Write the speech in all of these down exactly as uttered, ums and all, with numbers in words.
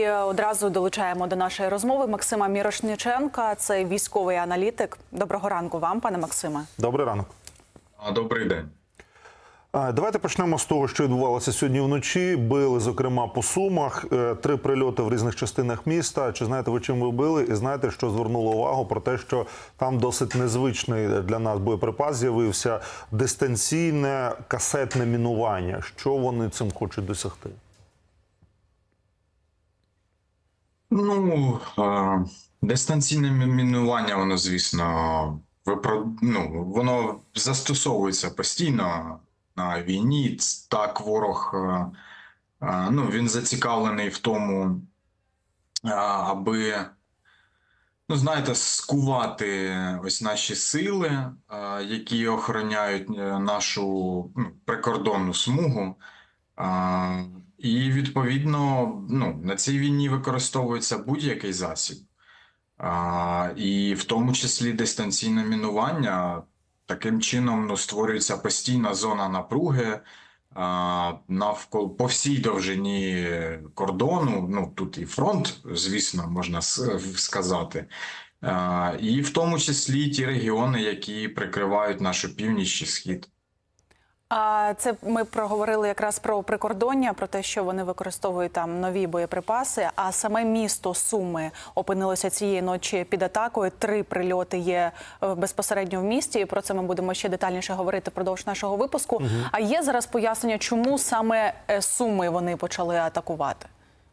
І одразу долучаємо до нашої розмови Максима Мірошниченка. Це військовий аналітик. Доброго ранку вам, пане Максиме. Добрий ранок. Добрий день. Давайте почнемо з того, що відбувалося сьогодні вночі. Били, зокрема, по Сумах. Три прильоти в різних частинах міста. Чи знаєте ви, чим ви били? І знаєте, що звернуло увагу про те, що там досить незвичний для нас боєприпас з'явився – дистанційне касетне мінування. Що вони цим хочуть досягти? Ну, дистанційне мінування, воно, звісно, ну, воно застосовується постійно на війні. Так, ворог, ну, він зацікавлений в тому, аби, ну, знаєте, скувати ось наші сили, які охороняють нашу, ну, прикордонну смугу. І, відповідно, ну, на цій війні використовується будь-який засіб. І в тому числі дистанційне мінування. Таким чином, ну, створюється постійна зона напруги навколо, по всій довжині кордону. Ну, тут і фронт, звісно, можна сказати. І в тому числі ті регіони, які прикривають нашу північ і схід. А це ми проговорили якраз про прикордоння, про те, що вони використовують там нові боєприпаси, а саме місто Суми опинилося цієї ночі під атакою. Три прильоти є безпосередньо в місті, і про це ми будемо ще детальніше говорити впродовж нашого випуску. Угу. А є зараз пояснення, чому саме Суми вони почали атакувати?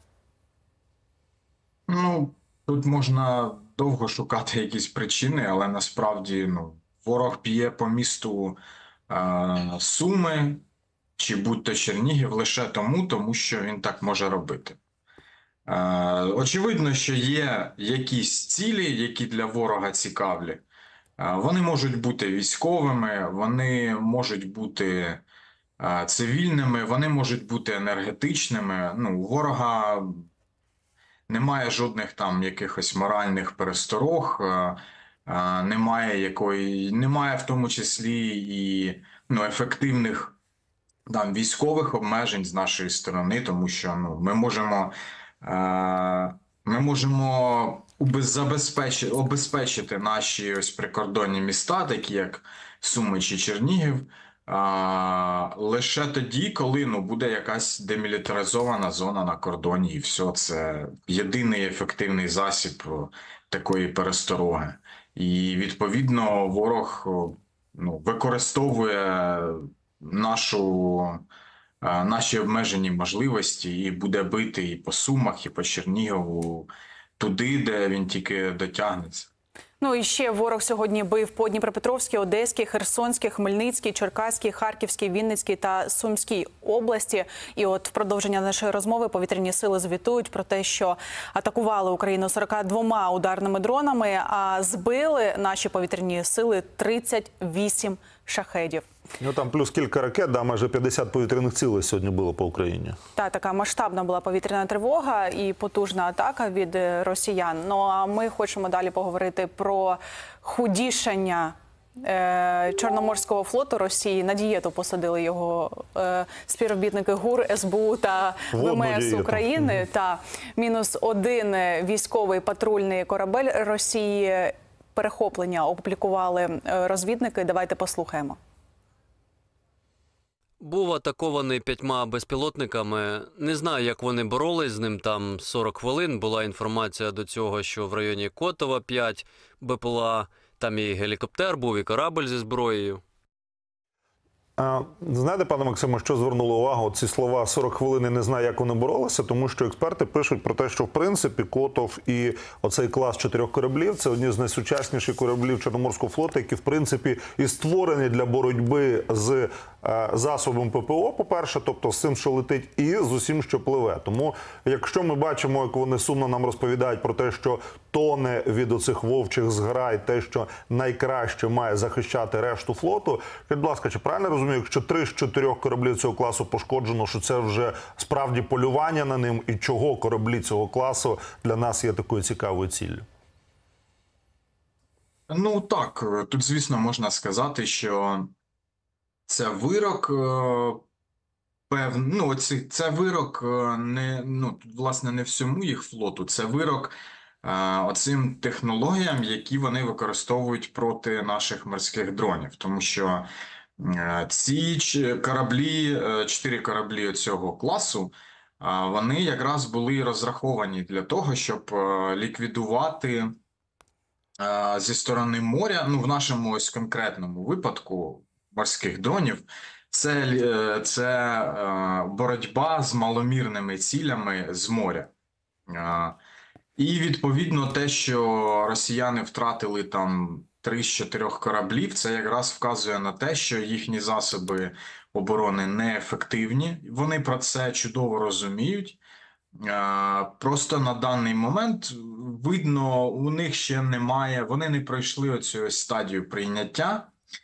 Ну, тут можна довго шукати якісь причини, але насправді, ну, ворог б'є по місту Суми, чи будь-то Чернігів, лише тому, тому що він так може робити. Очевидно, що є якісь цілі, які для ворога цікаві. Вони можуть бути військовими, вони можуть бути цивільними, вони можуть бути енергетичними. Ну, у ворога немає жодних там якихось моральних пересторог, немає якої, немає в тому числі і, ну, ефективних там військових обмежень з нашої сторони, тому що, ну, ми можемо ми можемо забезпечити, обезпечити наші ось прикордонні міста, такі як Суми чи Чернігів, лише тоді, коли, ну, буде якась демілітаризована зона на кордоні, і все, це єдиний ефективний засіб такої перестороги. І, відповідно, ворог, ну, використовує нашу, наші обмежені можливості і буде бити і по Сумах, і по Чернігову, туди, де він тільки дотягнеться. Ну і ще ворог сьогодні бив по Дніпропетровській, Одеській, Херсонській, Хмельницькій, Черкаській, Харківській, Вінницькій та Сумській області. І от в продовження нашої розмови повітряні сили звітують про те, що атакували Україну сорока двома ударними дронами, а збили наші повітряні сили тридцять вісім шахедів. Ну там плюс кілька ракет, да, майже п'ятдесят повітряних цілей сьогодні було по Україні. Так, така масштабна була повітряна тривога і потужна атака від росіян. Ну а ми хочемо далі поговорити про худішання е, Чорноморського флоту Росії. На дієту посадили його е, співробітники ГУР, ес бе у та ве ем ес України. Mm-hmm. Та мінус один військовий патрульний корабель Росії. Перехоплення опублікували розвідники. Давайте послухаємо. Був атакований п'ятьма безпілотниками. Не знаю, як вони боролись з ним там сорок хвилин. Була інформація до цього, що в районі Котова п'ять бе пе ел а. Там і гелікоптер був, і корабль зі зброєю. Знаєте, пане Максиме, що звернуло увагу? Ці слова «сорок хвилин» не знаю, як вони боролися, тому що експерти пишуть про те, що в принципі Котов і оцей клас чотирьох кораблів – це одні з найсучасніших кораблів Чорноморського флоту, які в принципі і створені для боротьби з засобом пе пе о, по-перше, тобто з цим, що летить, і з усім, що пливе. Тому якщо ми бачимо, як вони сумно нам розповідають про те, що тоне від оцих вовчих зграй, те, що найкраще має захищати решту флоту, будь ласка, чи правильно розумію, якщо три з чотирьох кораблів цього класу пошкоджено, що це вже справді полювання на ним, і чого кораблі цього класу для нас є такою цікавою ціллю? Ну так, тут, звісно, можна сказати, що це вирок певний, ну, оці, це вирок е, не, ну, тут, власне, не всьому їх флоту, це вирок е, оцим технологіям, які вони використовують проти наших морських дронів. Тому що е, ці ч- кораблі, е, чотири кораблі цього класу, е, вони якраз були розраховані для того, щоб е, ліквідувати е, зі сторони моря, ну, в нашому ось конкретному випадку морських дронів, це, е, це е, боротьба з маломірними цілями з моря. Е, І відповідно те, що росіяни втратили там три з чотирьох кораблів, це якраз вказує на те, що їхні засоби оборони неефективні. Вони про це чудово розуміють. Е, Просто на даний момент видно, у них ще немає, вони не пройшли оцю ось стадію прийняття.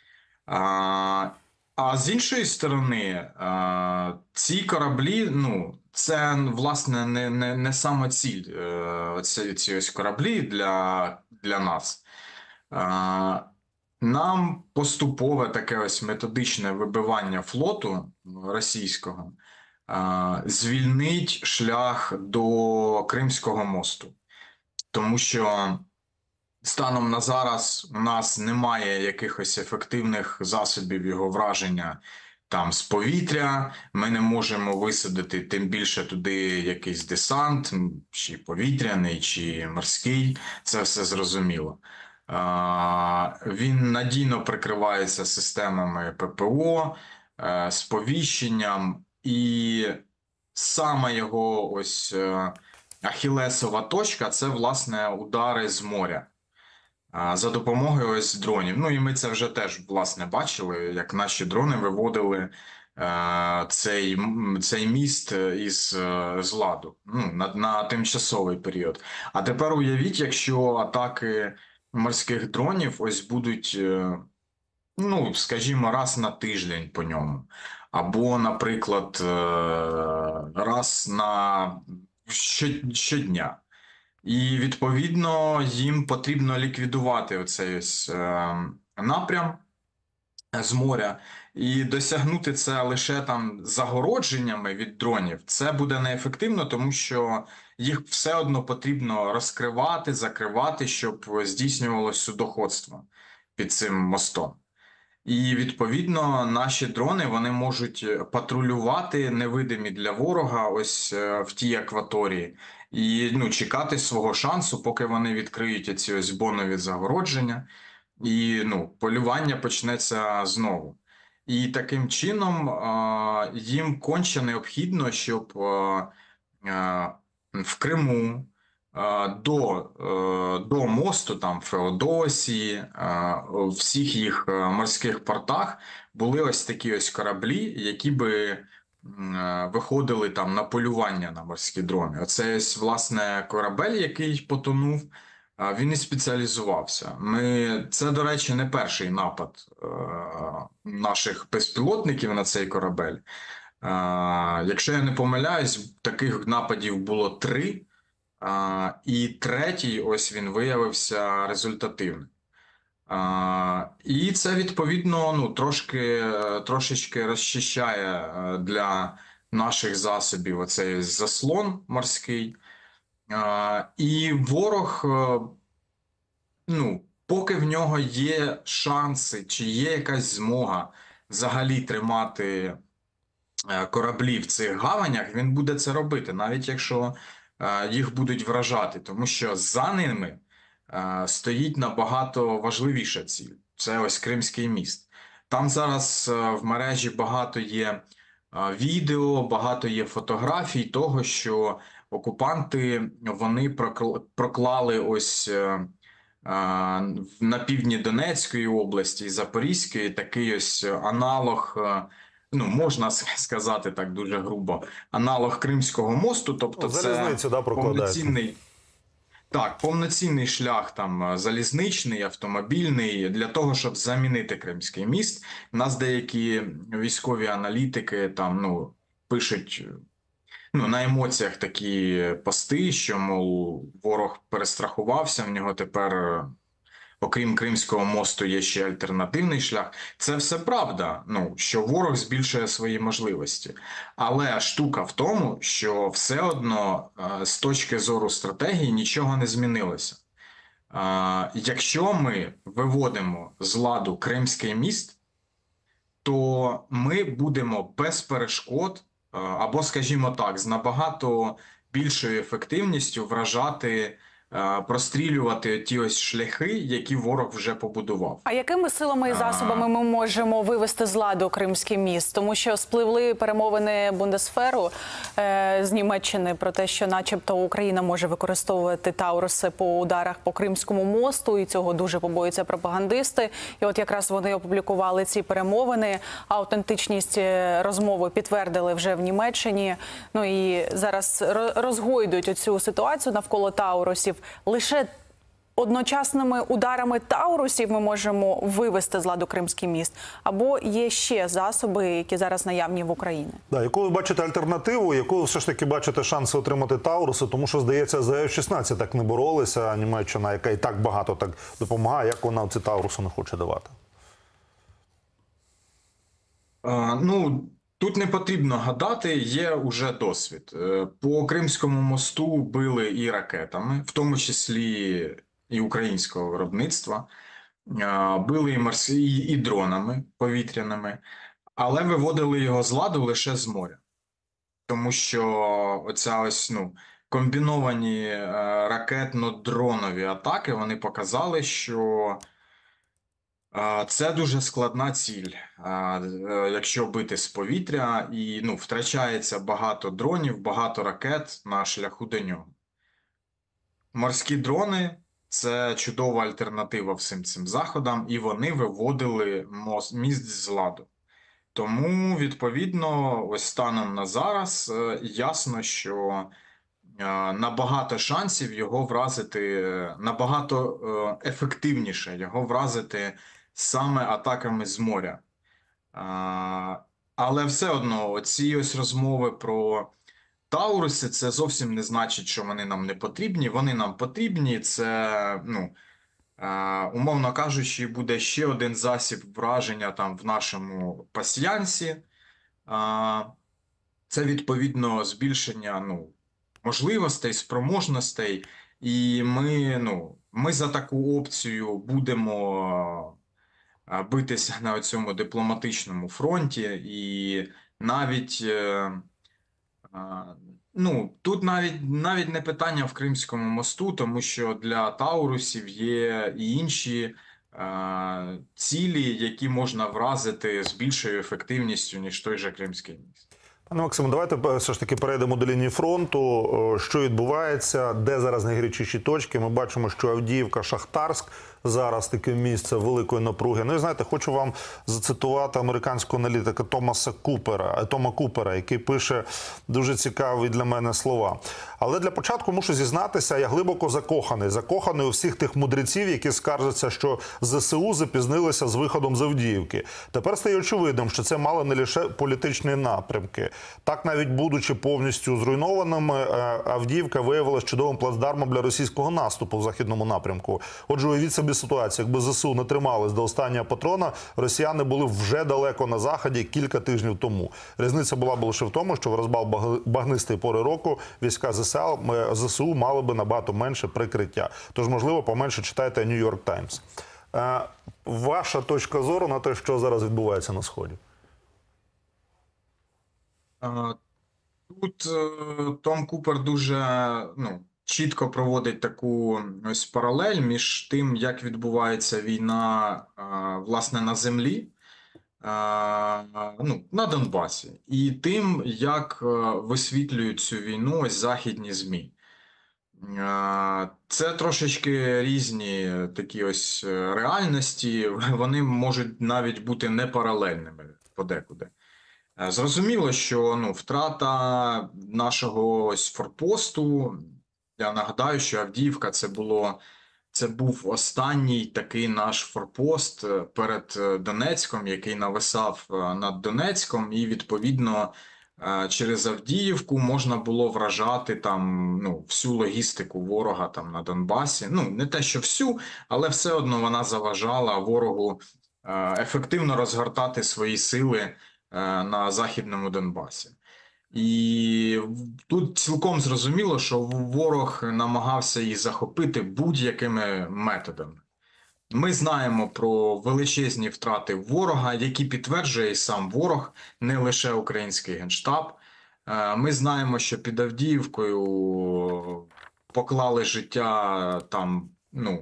А, а з іншої сторони, а, ці кораблі, ну, це, власне, не, не, не сама ціль е, ці, ці ось кораблі для, для нас. А, нам поступове таке ось методичне вибивання флоту російського а, звільнить шлях до Кримського мосту. Тому що станом на зараз у нас немає якихось ефективних засобів його враження там з повітря. Ми не можемо висадити тим більше туди якийсь десант, чи повітряний, чи морський. Це все зрозуміло. А, Він надійно прикривається системами ППО, е, сповіщенням, і саме його ось е, ахілесова точка – це, власне, удари з моря а, за допомогою ось дронів. Ну і ми це вже теж, власне, бачили, як наші дрони виводили е, цей, м, цей міст із е, з ладу, ну, на, на тимчасовий період. А тепер уявіть, якщо атаки морських дронів ось будуть, е, ну, скажімо, раз на тиждень по ньому. Або, наприклад, е, раз на що- щодня. І, відповідно, їм потрібно ліквідувати оцей ось е, напрям з моря, і досягнути це лише там загородженнями від дронів. Це буде неефективно, тому що їх все одно потрібно розкривати, закривати, щоб здійснювалося судоходство під цим мостом. І, відповідно, наші дрони, вони можуть патрулювати невидимі для ворога ось е, в тій акваторії і, ну, чекати свого шансу, поки вони відкриють ці ось бонові загородження, і, ну, полювання почнеться знову. І таким чином е, їм конче необхідно, щоб е, е, в Криму е, до, е, до мосту, там, Феодосії, е, у всіх їх е, морських портах були ось такі ось кораблі, які би м, е, виходили там на полювання на морські дрони. Оце ось, власне, корабель, який потонув, а, він і спеціалізувався. Ми, це, до речі, не перший напад е, наших безпілотників на цей корабель. Е, якщо я не помиляюсь, таких нападів було три, е, і третій, ось він виявився результативним. Е, і це, відповідно, ну, трошки, трошечки розчищає е, для наших засобів оцей заслон морський. А, і ворог, е, ну, поки в нього є шанси, чи є якась змога взагалі тримати е, кораблі в цих гаванях, він буде це робити, навіть якщо е, їх будуть вражати, тому що за ними е, стоїть набагато важливіша ціль. Це ось Кримський міст. Там зараз е, в мережі багато є е, відео, багато є фотографій того, що окупанти, вони прокл- проклали ось е, е, на півдні Донецької області і Запорізької такий ось аналог, е, ну, можна с- сказати так дуже грубо, аналог Кримського мосту, тобто Ну, це залізницю, да, прокладають. повноцінний, так, повноцінний шлях там е, залізничний, автомобільний для того, щоб замінити Кримський міст. У нас деякі військові аналітики там, ну, пишуть, ну, на емоціях такі пости, що, мол, ворог перестрахувався, в нього тепер окрім Кримського мосту, є ще альтернативний шлях. Це все правда, ну, що ворог збільшує свої можливості. Але штука в тому, що все одно е, з точки зору стратегії нічого не змінилося. Е, Якщо ми виводимо з ладу Кримський міст, то ми будемо без перешкод, е, або, скажімо так, з набагато більшою ефективністю вражати, е, прострілювати ті ось шляхи, які ворог вже побудував. А якими силами і засобами ми можемо вивести з ладу Кримський міст? Тому що спливли перемовини Бундесферу е, з Німеччини про те, що начебто Україна може використовувати Тауруси по ударах по Кримському мосту, і цього дуже побоюються пропагандисти. І от якраз вони опублікували ці перемовини, аутентичність розмови підтвердили вже в Німеччині. Ну і зараз розгойдують оцю ситуацію навколо Таурусів. Лише одночасними ударами Таурусів ми можемо вивести з ладу Кримський міст? Або є ще засоби, які зараз наявні в Україні? Да, яку ви бачите альтернативу, яку все ж таки бачите шанси отримати Тауруси? Тому що, здається, за еф шістнадцять так не боролися, Німеччина, яка і так багато так допомагає, як вона ці Тауруси не хоче давати? А, ну, тут не потрібно гадати, є уже досвід. Е, По Кримському мосту били і ракетами, в тому числі і українського виробництва, а, били і, морські, і, і дронами повітряними, але виводили його з ладу лише з моря. Тому що оця ось, ну, комбіновані е, ракетно-дронові атаки, вони показали, що а, це дуже складна ціль, а, е, якщо бити з повітря, і, ну, втрачається багато дронів, багато ракет на шляху до нього. Морські дрони – це чудова альтернатива всім цим заходам, і вони виводили мост, міст з ладу. Тому, відповідно, ось станом на зараз е, ясно, що е, набагато шансів його вразити, е, набагато е, ефективніше його вразити саме атаками з моря. А, але все одно, оці ось розмови про Тауруси, це зовсім не значить, що вони нам не потрібні. Вони нам потрібні, це, ну, е, умовно кажучи, буде ще один засіб враження там в нашому пасьянсі. А, це, відповідно, збільшення, ну, можливостей, спроможностей, і ми, ну, ми за таку опцію будемо а, битися на цьому дипломатичному фронті, і навіть, е, а, ну, тут навіть, навіть не питання в Кримському мосту, тому що для Таурусів є і інші а, цілі, які можна вразити з більшою ефективністю, ніж той же Кримський міст. Пане Максиме, давайте все ж таки перейдемо до лінії фронту. Що відбувається, де зараз найгарячіші точки? Ми бачимо, що Авдіївка, Шахтарськ зараз таке місце великої напруги. Ну і знаєте, хочу вам зацитувати американського аналітика Томаса Купера, Тома Купера, який пише дуже цікаві для мене слова. Але для початку мушу зізнатися, я глибоко закоханий. Закоханий у всіх тих мудреців, які скаржаться, що зе се у запізнилися з виходом з Авдіївки. Тепер стає очевидним, що це мало не лише політичні напрямки. Так, навіть будучи повністю зруйнованими, Авдіївка виявилася чудовим плацдармом для російського наступу в західному напрямку. Отже, уявіть собі ситуацію, якби зе се у не тримались до останнього патрона, росіяни були вже далеко на заході кілька тижнів тому. Різниця була б лише в тому, що в розбал багнистої пори року війська зе се у мали би набагато менше прикриття. Тож, можливо, поменше читайте Нью-Йорк Таймс. Ваша точка зору на те, що зараз відбувається на Сході? Тут Том Купер дуже, ну, чітко проводить таку ось паралель між тим, як відбувається війна, власне, на землі, ну, на Донбасі, і тим, як висвітлюють цю війну ось західні ЗМІ. Це трошечки різні такі ось реальності, вони можуть навіть бути не паралельними подекуди. Зрозуміло, що, ну, втрата нашого ось форпосту, я нагадаю, що Авдіївка це було, це був останній такий наш форпост перед Донецьком, який нависав над Донецьком, і, відповідно, е, через Авдіївку можна було вражати там, ну, всю логістику ворога там на Донбасі. Ну, не те, що всю, але все одно вона заважала ворогу е, ефективно розгортати свої сили е, на Західному Донбасі. І тут цілком зрозуміло, що ворог намагався її захопити будь-якими методами. Ми знаємо про величезні втрати ворога, які підтверджує і сам ворог, не лише український Генштаб. Е, Ми знаємо, що під Авдіївкою поклали життя там, ну,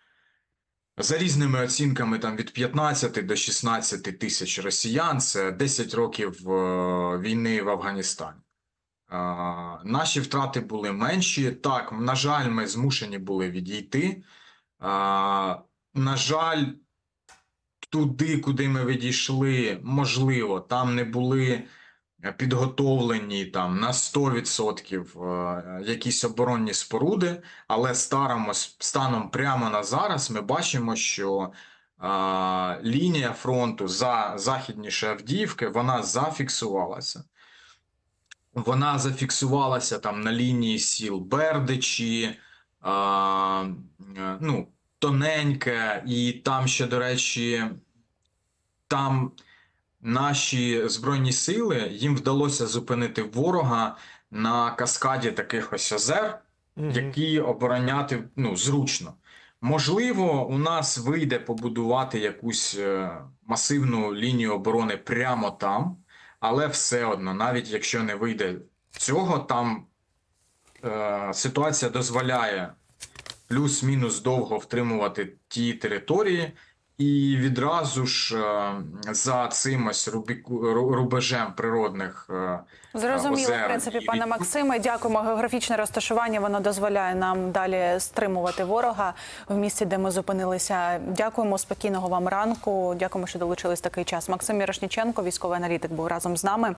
за різними оцінками там від п'ятнадцяти до шістнадцяти тисяч росіян. Це десять років е, війни в Афганістані. Е, Наші втрати були менші. Так, на жаль, ми змушені були відійти. Е, На жаль, туди, куди ми відійшли, можливо, там не були підготовлені там на сто відсотків е, якісь оборонні споруди, але старому, станом прямо на зараз ми бачимо, що е, лінія фронту за західніше Авдіївки, вона зафіксувалася. Вона зафіксувалася там на лінії сіл Бердичі, е, е, ну, Тоненьке, і там ще, до речі, там наші Збройні сили, їм вдалося зупинити ворога на каскаді таких ось озер, які обороняти, ну, зручно. Можливо, у нас вийде побудувати якусь е, масивну лінію оборони прямо там, але все одно, навіть якщо не вийде цього, там е, ситуація дозволяє плюс-мінус довго втримувати ті території, і відразу ж е, за цим ось рубіку, ру- рубежем природних е, Зрозуміло, озер в принципі, і пане Максиме. Дякуємо. Географічне розташування, воно дозволяє нам далі стримувати ворога в місці, де ми зупинилися. Дякуємо, спокійного вам ранку. Дякуємо, що долучились такий час. Максим Мірошніченко, військовий аналітик, був разом з нами.